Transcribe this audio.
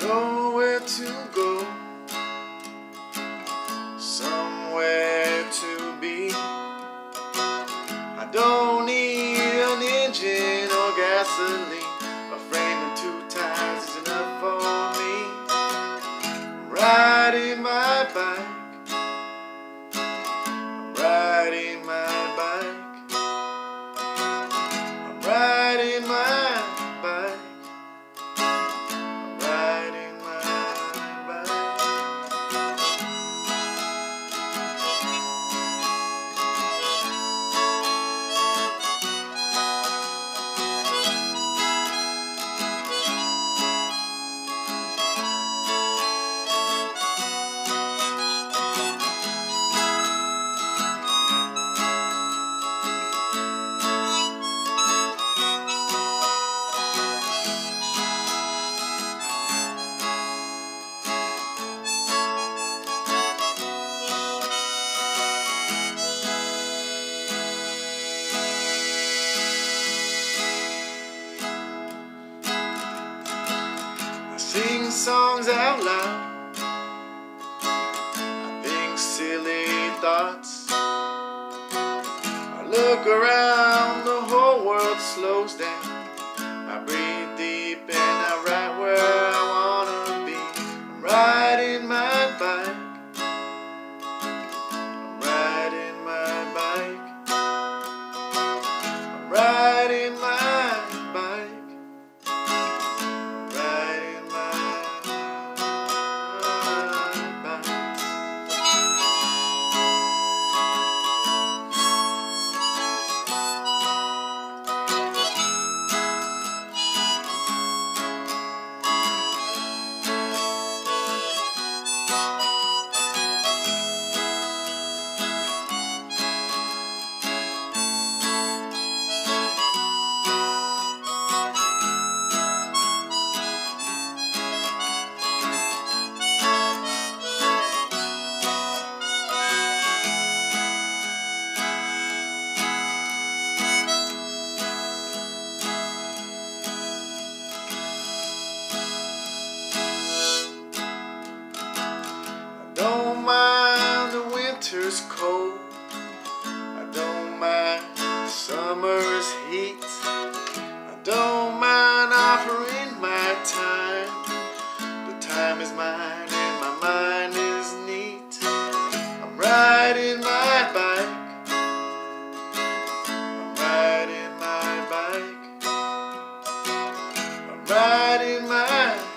nowhere to go, somewhere to be. I don't need an engine or gasoline. A frame and two tires is enough for me. I'm riding my bike, I'm riding my bike, I'm riding my bike, I'm riding my bike. Sing songs out loud, I think silly thoughts. I look around, the whole world slows down. I breathe deep and I ride where I wanna be. I'm riding my bike, I'm riding my bike, I'm riding my bike. Don't mind the winter's cold, I don't mind the summer's heat, I don't mind offering my time. The time is mine and my mind is neat. I'm riding my bike, I'm riding my bike, I'm riding my